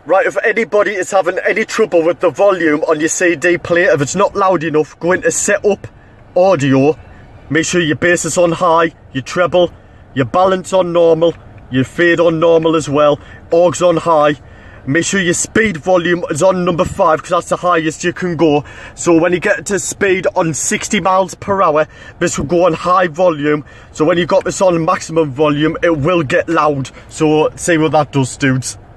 Right, if anybody is having any trouble with the volume on your CD player, if it's not loud enough, go into setup, audio, make sure your bass is on high, your treble, your balance on normal, your fade on normal as well, augs on high. Make sure your speed volume is on number 5 because that's the highest you can go. So when you get to speed on 60 miles per hour, this will go on high volume. So when you got this on maximum volume, it will get loud. So see what that does, dudes.